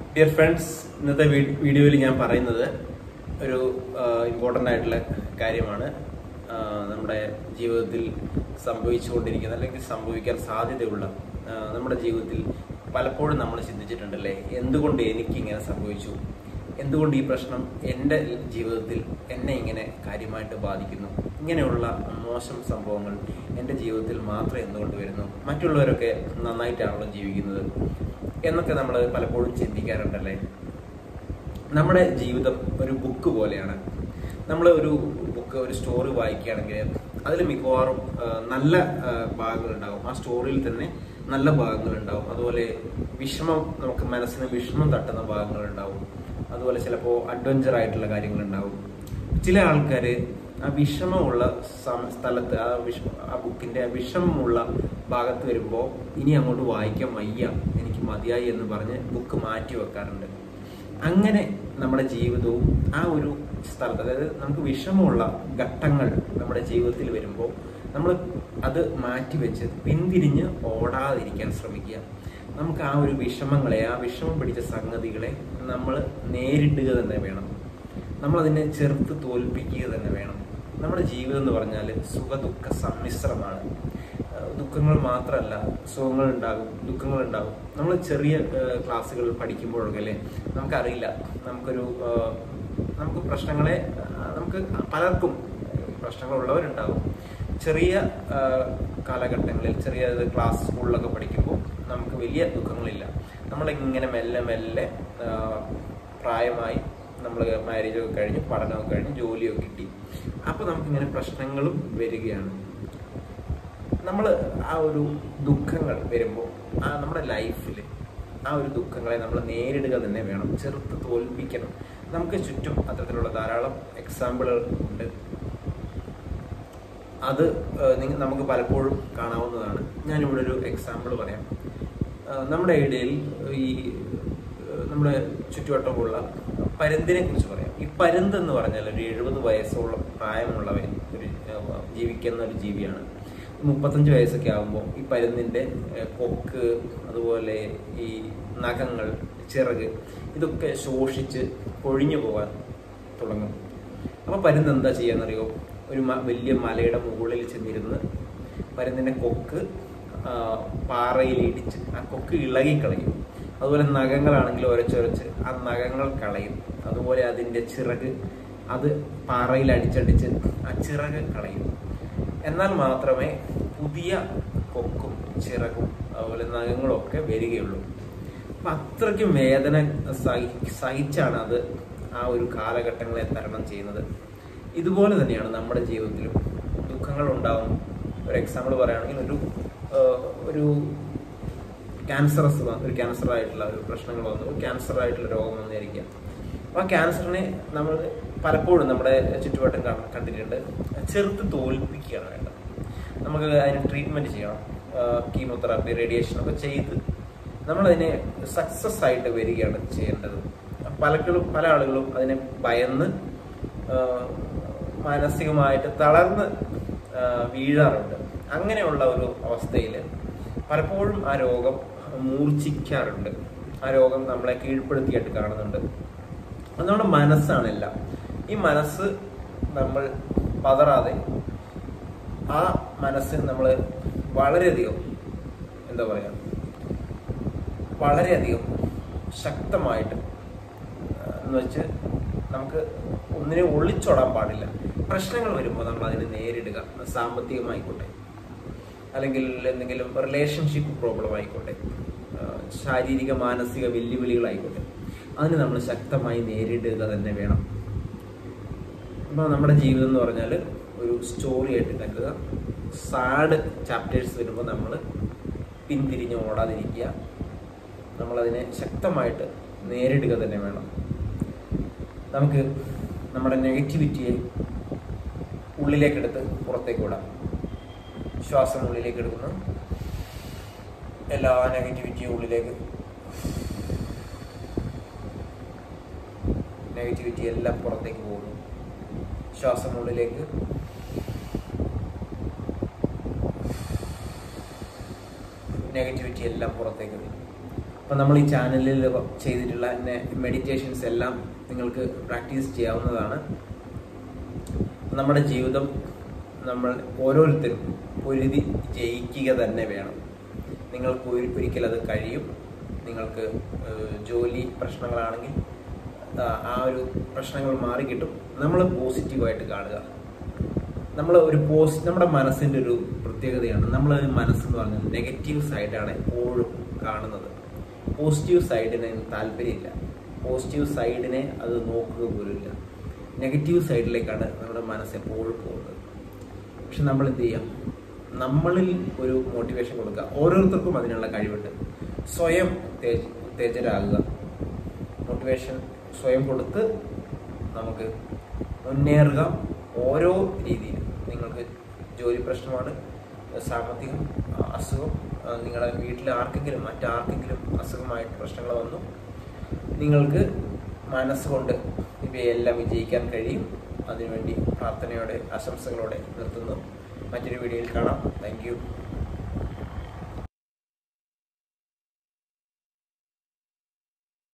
Dear friends, ഇന്നത്തെ വീഡിയോയിൽ ഞാൻ പറയുന്നത് ഒരു ഇമ്പോർട്ടൻ്റ് ആയിട്ടുള്ള കാര്യമാണ്. നമ്മുടെ ജീവിതത്തിൽ സംഭവിച്ചുകൊണ്ടിരിക്കുന്ന അല്ലെങ്കിൽ സംഭവിക്കാൻ സാധ്യതയുള്ള നമ്മുടെ ജീവിതത്തിൽ പലപ്പോഴും നമ്മൾ ചിന്തിച്ചിട്ടുണ്ടല്ലേ, എന്തുകൊണ്ട് എനിക്കിങ്ങനെ സംഭവിച്ചു, എന്തുകൊണ്ട് ഈ പ്രശ്നം എൻ്റെ ജീവിതത്തിൽ എന്നെ ഇങ്ങനെ കാര്യമായിട്ട് ബാധിക്കുന്നു, ഇങ്ങനെയുള്ള മോശം സംഭവങ്ങൾ എൻ്റെ ജീവിതത്തിൽ മാത്രം എന്തുകൊണ്ട് വരുന്നു, മറ്റുള്ളവരൊക്കെ നന്നായിട്ടാണല്ലോ ജീവിക്കുന്നത് എന്നൊക്കെ നമ്മൾ പലപ്പോഴും ചിന്തിക്കാറുണ്ടല്ലേ. നമ്മുടെ ജീവിതം ഒരു ബുക്ക് പോലെയാണ്. നമ്മൾ ഒരു ബുക്ക്, ഒരു സ്റ്റോറി വായിക്കുകയാണെങ്കിൽ അതിൽ മിക്കവാറും നല്ല ഭാഗങ്ങളുണ്ടാകും, ആ സ്റ്റോറിയിൽ തന്നെ നല്ല ഭാഗങ്ങളുണ്ടാവും. അതുപോലെ നമുക്ക് മനസ്സിന് വിഷമം തട്ടുന്ന ഭാഗങ്ങളുണ്ടാവും. അതുപോലെ ചിലപ്പോൾ അഡ്വഞ്ചർ ആയിട്ടുള്ള കാര്യങ്ങളുണ്ടാവും. ചില ആൾക്കാർ ആ വിഷമമുള്ള സ്ഥലത്ത് ആ ബുക്കിന്റെ വിഷമമുള്ള ഭാഗത്ത് വരുമ്പോൾ ഇനി അങ്ങോട്ട് വായിക്കാൻ വയ്യ, എനിക്ക് മതിയായി എന്ന് പറഞ്ഞ് ബുക്ക് മാറ്റി വെക്കാറുണ്ട്. അങ്ങനെ നമ്മുടെ ജീവിതവും ആ ഒരു സ്ഥലത്ത്, അതായത് നമുക്ക് വിഷമമുള്ള ഘട്ടങ്ങൾ നമ്മുടെ ജീവിതത്തിൽ വരുമ്പോൾ നമ്മൾ അത് മാറ്റിവെച്ച് പിന്തിരിഞ്ഞ് ഓടാതിരിക്കാൻ ശ്രമിക്കുക. നമുക്ക് ആ ഒരു വിഷമങ്ങളെ, ആ വിഷമം പിടിച്ച സംഗതികളെ നമ്മൾ നേരിടുക തന്നെ വേണം. നമ്മളതിനെ ചെറുത്ത് തോൽപ്പിക്കുക തന്നെ വേണം. നമ്മുടെ ജീവിതം എന്ന് പറഞ്ഞാൽ സുഖദുഃഖ സമ്മിശ്രമാണ്. ദുഃഖങ്ങൾ മാത്രമല്ല, സുഖങ്ങളുണ്ടാകും, ദുഃഖങ്ങളുണ്ടാകും. നമ്മൾ ചെറിയ ക്ലാസ്സുകളിൽ പഠിക്കുമ്പോഴൊക്കെ അല്ലേ, നമുക്കറിയില്ല, നമുക്ക് പ്രശ്നങ്ങളെ, നമുക്ക് പലർക്കും പ്രശ്നങ്ങളുള്ളവരുണ്ടാകും. ചെറിയ കാലഘട്ടങ്ങളിൽ, ചെറിയ ക്ലാസ് സ്കൂളിലൊക്കെ പഠിക്കുമ്പോൾ നമുക്ക് വലിയ ദുഃഖങ്ങളില്ല. നമ്മളിങ്ങനെ മെല്ലെ മെല്ലെ പ്രായമായി, നമ്മൾ മാരേജൊക്കെ കഴിഞ്ഞ്, പഠനമൊക്കെ കഴിഞ്ഞ്, ജോലിയൊക്കെ കിട്ടി, അപ്പോൾ നമുക്കിങ്ങനെ പ്രശ്നങ്ങളും വരികയാണ്. നമ്മൾ ആ ഒരു ദുഃഖങ്ങൾ വരുമ്പോൾ നമ്മുടെ ലൈഫിൽ ആ ഒരു ദുഃഖങ്ങളെ നമ്മൾ നേരിടുക തന്നെ വേണം, ചെറുത്ത് തോൽപ്പിക്കണം. നമുക്ക് ചുറ്റും അത്തരത്തിലുള്ള ധാരാളം എക്സാമ്പിളുകൾ ഉണ്ട്. അത് നമുക്ക് പലപ്പോഴും കാണാവുന്നതാണ്. ഞാനിവിടെ ഒരു എക്സാമ്പിൾ പറയാം. നമ്മുടെ ഇടയിൽ ഈ നമ്മുടെ ചുറ്റുവട്ടമുള്ള പരുന്തിനെ കുറിച്ച് പറയാം. ഈ പരുന്ത് എന്ന് പറഞ്ഞാൽ ഒരു 70 വയസ്സോളം പ്രായമുള്ളവൻ ജീവിക്കുന്ന ഒരു ജീവിയാണ്. 35 വയസ്സൊക്കെ ആകുമ്പോൾ ഈ പരുന്തിൻ്റെ കൊക്ക്, അതുപോലെ ഈ നഖങ്ങൾ, ചിറക്, ഇതൊക്കെ ശോഷിച്ച് കൊഴിഞ്ഞു പോകാൻ തുടങ്ങും. അപ്പോൾ പരുന്ത് എന്താ ചെയ്യാന്നറിയോ? ഒരു വലിയ മലയുടെ മുകളിൽ ചെന്നിരുന്ന് പരുന്തിൻ്റെ കൊക്ക് പാറയിൽ ഇടിച്ച് ആ കൊക്ക് ഇളകിക്കളയും. അതുപോലെ നഖങ്ങളാണെങ്കിൽ ഉരച്ചൊരച്ച് ആ നഖങ്ങൾ കളയും. അതുപോലെ അതിൻ്റെ ചിറക്, അത് പാറയിൽ അടിച്ചടിച്ച് ആ ചിറക് കളയും. എന്നാൽ മാത്രമേ പുതിയ കൊക്കും ചിറകും അതുപോലെ നഖങ്ങളും ഒക്കെ വരികയുള്ളൂ. അപ്പം അത്രയ്ക്കും വേദന സഹിച്ചാണ് അത് ആ ഒരു കാലഘട്ടങ്ങളെ തരണം ചെയ്യുന്നത്. ഇതുപോലെ തന്നെയാണ് നമ്മുടെ ജീവിതത്തിലും ദുഃഖങ്ങൾ ഉണ്ടാവും. ഒരു എക്സാമ്പിൾ പറയുകയാണെങ്കിൽ ഒരു ക്യാൻസറായിട്ടുള്ള ഒരു പ്രശ്നങ്ങൾ വന്നു, ക്യാൻസറായിട്ടുള്ള രോഗം വന്നിരിക്കുക. അപ്പോൾ ആ ക്യാൻസറിനെ നമ്മൾ പലപ്പോഴും നമ്മുടെ ചുറ്റുവട്ടം കണ്ടിട്ടുണ്ട്. ചെറുത്ത് തോൽപ്പിക്കുകയാണ് വേണ്ടത്. നമുക്ക് അതിന് ട്രീറ്റ്മെൻറ്റ് ചെയ്യണം, കീമോതെറാപ്പി, റേഡിയേഷനൊക്കെ ചെയ്ത് നമ്മളതിനെ സക്സസ് ആയിട്ട് വരികയാണ് ചെയ്യേണ്ടത്. പല ആളുകളും അതിനെ ഭയന്ന് മാനസികമായിട്ട് തളർന്ന് വീഴാറുണ്ട്. അങ്ങനെയുള്ള ഒരു അവസ്ഥയിൽ പലപ്പോഴും ആ രോഗം മൂർച്ഛിക്കാറുണ്ട്. ആ രോഗം നമ്മളെ കീഴ്പ്പെടുത്തിയായിട്ട് കാണുന്നുണ്ട്. അത് നമ്മുടെ മനസ്സാണല്ല. ഈ മനസ്സ് നമ്മൾ പതറാതെ, ആ മനസ്സിന് നമ്മൾ വളരെയധികം വളരെയധികം ശക്തമായിട്ട് എന്ന് വെച്ച് നമുക്ക് ഒന്നിനെ ഒളിച്ചോടാൻ പാടില്ല. പ്രശ്നങ്ങൾ വരുമ്പോൾ നമ്മൾ അതിനെ നേരിടുക. സാമ്പത്തികമായിക്കോട്ടെ, അല്ലെങ്കിൽ എന്തെങ്കിലും റിലേഷൻഷിപ്പ് പ്രോബ്ലം ആയിക്കോട്ടെ, ശാരീരിക മാനസിക വെല്ലുവിളികളായിക്കോട്ടെ, അതിന് നമ്മൾ ശക്തമായി നേരിടുക തന്നെ വേണം. അപ്പോൾ നമ്മുടെ ജീവിതം എന്ന് പറഞ്ഞാൽ ഒരു സ്റ്റോറി ആയിട്ട് കരുതുക. സാഡ് ചാപ്റ്റേഴ്സ് വരുമ്പോൾ നമ്മൾ പിന്തിരിഞ്ഞ് ഓടാതിരിക്കുക. നമ്മളതിനെ ശക്തമായിട്ട് നേരിടുക തന്നെ വേണം. നമുക്ക് നമ്മുടെ നെഗറ്റിവിറ്റിയെ ഉള്ളിലേക്കെടുത്ത് പുറത്തേക്ക് വിടാം. ശ്വാസം ഉള്ളിലേക്ക് എടുക്കുന്നു, എല്ലാ നെഗറ്റിവിറ്റിയും ഉള്ളിലേക്ക്, നെഗറ്റിവിറ്റി എല്ലാം പുറത്തേക്ക് പോകുന്നു. ശ്വാസം ഉള്ളിലേക്ക്, നെഗറ്റിവിറ്റി എല്ലാം പുറത്തേക്ക് വരും. അപ്പം നമ്മൾ ഈ ചാനലിൽ ചെയ്തിട്ടുള്ള മെഡിറ്റേഷൻസ് എല്ലാം നിങ്ങൾക്ക് പ്രാക്ടീസ് ചെയ്യാവുന്നതാണ്. നമ്മുടെ ജീവിതം നമ്മൾ ഓരോരുത്തരും പൊരുതി ജയിക്കുക തന്നെ വേണം. നിങ്ങൾക്ക് ഒരിക്കൽ അത് കഴിയും. നിങ്ങൾക്ക് ജോലി പ്രശ്നങ്ങളാണെങ്കിൽ ആ ഒരു പ്രശ്നങ്ങൾ മാറിക്കിട്ടും. നമ്മൾ പോസിറ്റീവായിട്ട് കാണുക. നമ്മുടെ മനസ്സിൻ്റെ ഒരു പ്രത്യേകതയാണ്, നമ്മൾ മനസ്സെന്ന് പറഞ്ഞാൽ നെഗറ്റീവ് സൈഡാണ് എപ്പോഴും കാണുന്നത്. പോസിറ്റീവ് സൈഡിന് താല്പര്യമില്ല. പോസിറ്റീവ് സൈഡിനെ അത് നോക്കുക പോലുമില്ല. നെഗറ്റീവ് സൈഡിലേക്കാണ് നമ്മുടെ മനസ്സ് എപ്പോഴും പോകുന്നത്. പക്ഷെ നമ്മൾ എന്ത് ചെയ്യാം? നമ്മളിൽ ഒരു മോട്ടിവേഷൻ കൊടുക്കുക. ഓരോരുത്തർക്കും അതിനുള്ള കഴിവുണ്ട്. സ്വയം ഉത്തേജരാകുക. മോട്ടിവേഷൻ സ്വയം കൊടുത്ത് നമുക്ക് മുന്നേറുക. ഓരോ രീതിയിൽ നിങ്ങൾക്ക് ജോലി പ്രശ്നമാണ്, സാമ്പത്തികം, അസുഖം, നിങ്ങളുടെ വീട്ടിൽ മറ്റാർക്കെങ്കിലും അസുഖമായിട്ട് പ്രശ്നങ്ങൾ വന്നു, നിങ്ങൾക്ക് മനസ്സുകൊണ്ട് ഇവയെല്ലാം വിജയിക്കാൻ കഴിയും. അതിനുവേണ്ടി പ്രാർത്ഥനയോടെ ആശംസകളോടെ നിർത്തുന്നു. മറ്റൊരു വീഡിയോയിൽ കാണാം. Thank U.